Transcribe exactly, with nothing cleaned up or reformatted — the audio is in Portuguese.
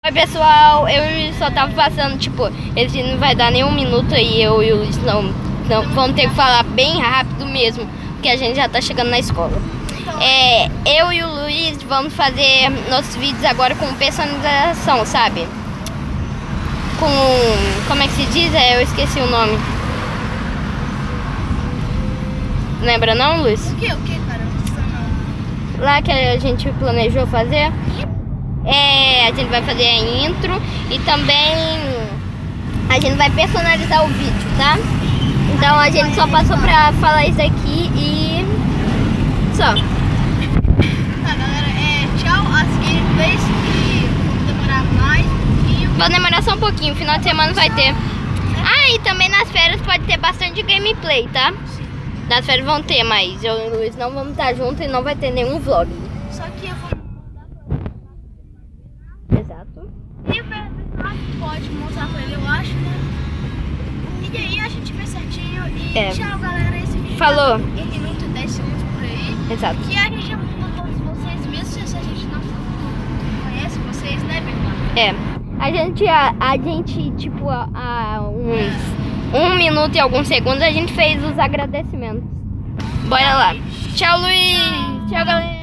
Oi pessoal, eu e o Luiz só tava passando, tipo, esse não vai dar nem um minuto aí, eu e o Luiz não, não vamos ter que falar bem rápido mesmo, porque a gente já tá chegando na escola. É, eu e o Luiz vamos fazer nossos vídeos agora com personalização, sabe? Com, como é que se diz? É, eu esqueci o nome. Lembra não, Luiz? O que, o que, cara? Não. Lá que a gente planejou fazer. É, a gente vai fazer a intro e também a gente vai personalizar o vídeo, tá? Então a gente só passou pra falar isso aqui e só. Tá, galera, é, tchau, as gameplays que vão demorar mais um pouquinho. Vai demorar só um pouquinho, final de semana vai ter. Ah, e também nas férias pode ter bastante gameplay, tá? Nas férias vão ter, mas eu e o Luiz não vamos estar juntos e não vai ter nenhum vlog. Só que eu vou Exato. E o pessoal pode montar pra ele, eu acho, né? E aí a gente vê certinho e É. tchau, galera. Esse vídeo Falou. tá em minuto e dez segundos por aí. Exato. Que a gente ama todos vocês, mesmo se a gente não conhece vocês, né, Bernardo? É. A gente, a, a gente tipo, há há uns um minuto e alguns segundos a gente fez os agradecimentos. Bora lá. Tchau, Luiz. Tchau, galera.